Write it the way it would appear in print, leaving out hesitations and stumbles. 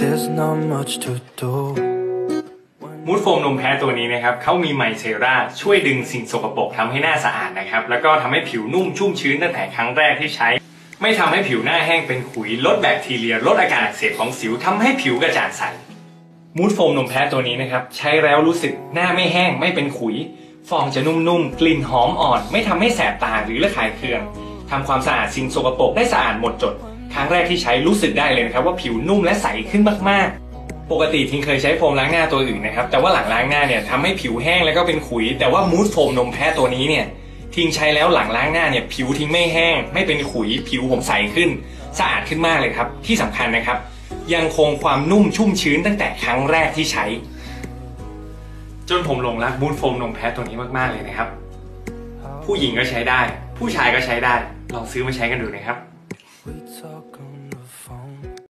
there's not much to do มูดโฟมนมแพ้ตัวนี้นะครับเขามีไมเซราช่วยดึงสิ่งสกปรกทำให้หน้าสะอาดนะครับแล้วก็ทำให้ผิวนุ่มชุ่มชื้นตั้งแต่ครั้งแรกที่ใช้ไม่ทำให้ผิวหน้าแห้งเป็นขุยลดแบคทีเรียลดอาการอักเสบของสิวทำให้ผิวกระจ่างใสมูดโฟมนมแพ้ตัวนี้นะครับใช้แล้วรู้สึกหน้าไม่แห้งไม่เป็นขุยฟองจะนุ่มๆกลิ่นหอมอ่อนไม่ทำให้แสบตาหรือระคายเคืองทำความสะอาดสิ่งสกปรกได้สะอาดหมดจดครั้งแรกที่ใช้รู้สึกได้เลยนะครับว่าผิวนุ่มและใสขึ้นมากๆปกติทิ้งเคยใช้โฟมล้างหน้าตัวอื่นนะครับแต่ว่าหลังล้างหน้าเนี่ยทำให้ผิวแห้งแล้วก็เป็นขุยแต่ว่ามูดโฟมนมแพ้ตัวนี้เนี่ยทิ้งใช้แล้วหลังล้างหน้าเนี่ยผิวทิ้งไม่แห้งไม่เป็นขุยผิวผมใสขึ้นสะอาดขึ้นมากเลยครับที่สำคัญนะครับยังคงความนุ่มชุ่มชื้นตั้งแต่ครั้งแรกที่ใช้จนผมหลงรักมูดโฟมนมแพ้ตัวนี้มากๆเลยนะครับผู้หญิงก็ใช้ได้ผู้ชายก็ใช้ได้ลองซื้อมาใช้กันดูนะครับ